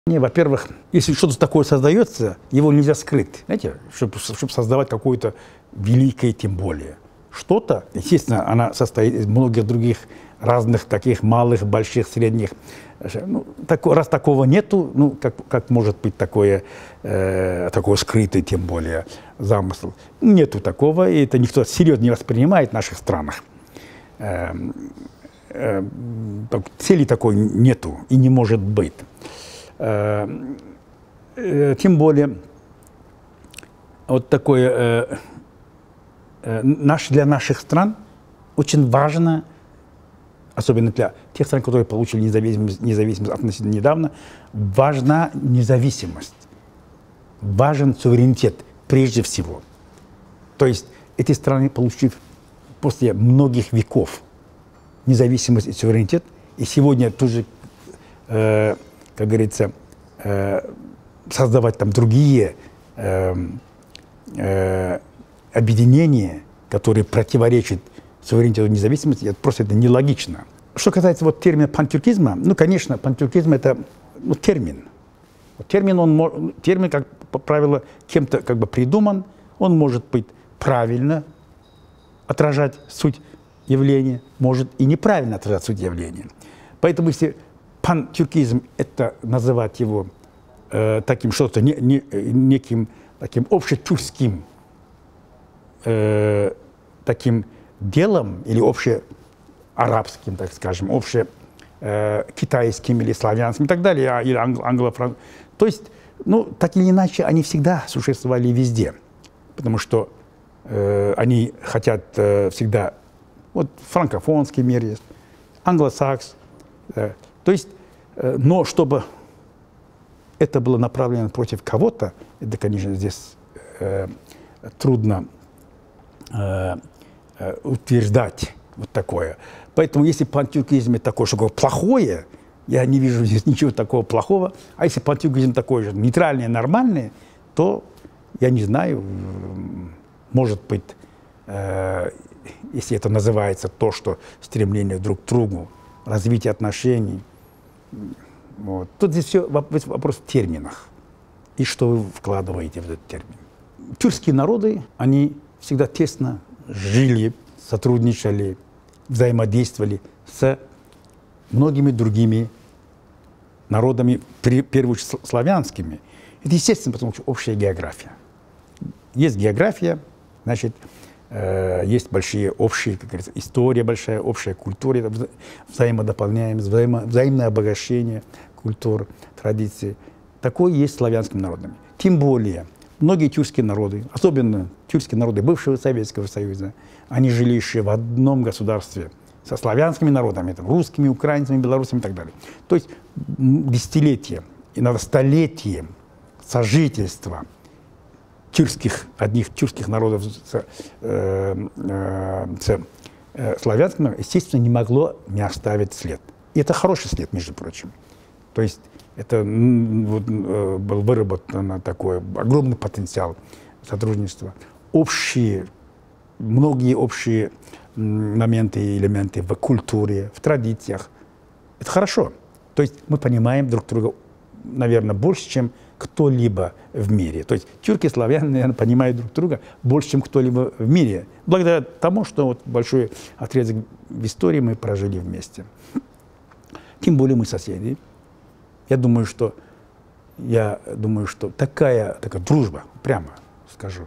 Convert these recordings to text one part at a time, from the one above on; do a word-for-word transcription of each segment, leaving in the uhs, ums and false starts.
Во-первых, если что-то такое создается, его нельзя скрыть, знаете, чтобы, чтобы создавать какое-то великое, тем более. Что-то, естественно, она состоит из многих других разных таких малых, больших, средних. Ну, так, раз такого нету, ну, как, как может быть такое, э, такое скрытый, тем более, замысел? Нету такого, и это никто серьезно не воспринимает в наших странах. Э, э, так, цели такой нету и не может быть. Э, э, тем более, вот такое э, э, наш, для наших стран очень важно, особенно для тех стран, которые получили независимость, независимость относительно недавно, важна независимость, важен суверенитет прежде всего. То есть эти страны, получив после многих веков независимость и суверенитет, и сегодня тоже, э, как говорится, э, создавать там другие э, э, объединения, которые противоречат суверенитету и независимости, это просто это нелогично. Что касается вот термина пантюркизма, ну, конечно, пантюркизм — это ну, термин. Термин, он, термин, как по правилу, кем-то как бы придуман, он может быть правильно отражать суть явления, может и неправильно отражать суть явления. Поэтому если пантюркизм — это называть его э, таким что-то, не, не, неким таким общетюркским э, таким делом или общеарабским, так скажем, общекитайским э, или славянским и так далее, или англо-французским. То есть, ну, так или иначе, они всегда существовали везде, потому что э, они хотят э, всегда, вот франкофонский мир есть, англосакс, э, то есть, э, но чтобы это было направлено против кого-то, это, конечно, здесь э, трудно э, утверждать вот такое. Поэтому если пантюркизм такой, что такое плохое, я не вижу здесь ничего такого плохого. А если пантюркизм такой же нейтральный, нормальный, то я не знаю, может быть, э, если это называется то, что стремление друг к другу, развитие отношений. Вот. Тут здесь все вопрос в терминах. И что вы вкладываете в этот термин. Тюркские народы, они всегда тесно жили, сотрудничали, взаимодействовали с многими другими народами, в первую очередь славянскими. Это естественно, потому что общая география. Есть география, значит, э, есть большие общие, как говорится, история большая, общая культура, вза взаимодополняемость, взаимо взаимное обогащение культур, традиций. Такое есть славянскими народами. Тем более, многие тюркские народы, особенно тюркские народы бывшего Советского Союза, они жили еще в одном государстве со славянскими народами, там, русскими, украинцами, белорусами и так далее. То есть десятилетия, иногда столетия сожительства тюркских, одних тюркских народов с, э, э, с э, славянскими народами, естественно, не могло не оставить след. И это хороший след, между прочим. То есть это вот, был выработан такой огромный потенциал сотрудничества. Общие, многие общие моменты и элементы в культуре, в традициях. Это хорошо. То есть мы понимаем друг друга, наверное, больше, чем кто-либо в мире. То есть тюрки и славяне, наверное, понимают друг друга больше, чем кто-либо в мире. Благодаря тому, что вот большой отрезок в истории мы прожили вместе. Тем более мы соседи. Я думаю, что, я думаю, что такая, такая дружба, прямо скажу,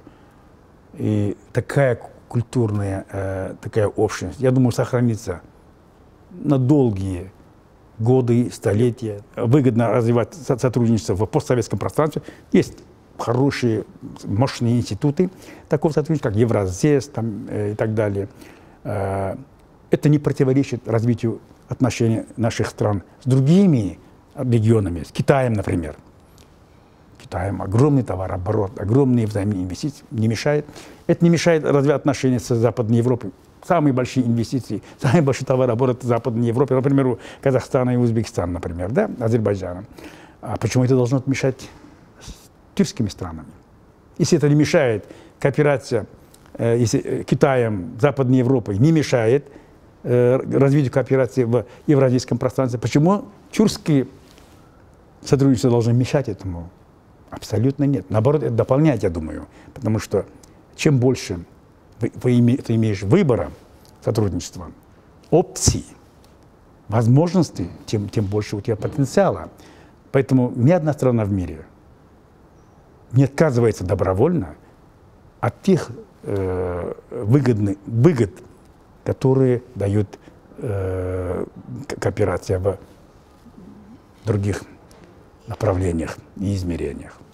и такая культурная, э, такая общность, я думаю, сохранится на долгие годы, столетия. Выгодно развивать сотрудничество в постсоветском пространстве. Есть хорошие, мощные институты такого сотрудничества, как Евразес там, э, и так далее. Э, это не противоречит развитию отношений наших стран с другими регионами, с Китаем, например. Китаем огромный товарооборот, огромные взаимные инвестиции, не мешает. Это не мешает развивать отношения с Западной Европой. Самые большие инвестиции, самый большой товарооборот в Западной Европе, например, у Казахстана и Узбекистана, например, да, Азербайджана. А почему это должно мешать с тюркскими странами? Если это не мешает, кооперация э, если, Китаем, Западной Европой не мешает э, развитию кооперации в евразийском пространстве, почему тюркские сотрудничество должно мешать этому? Абсолютно нет. Наоборот, это дополняет, я думаю. Потому что чем больше вы, вы име, ты имеешь выбора сотрудничества, опций, возможностей, тем, тем больше у тебя потенциала. Поэтому ни одна страна в мире не отказывается добровольно от тех э, выгодных, выгод, которые дают э, кооперация в других направлениях и измерениях.